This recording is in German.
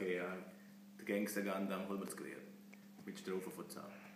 okay, ja. Der Gangster Gundam, holen wir das Gewehr. Mit Strophen von 10.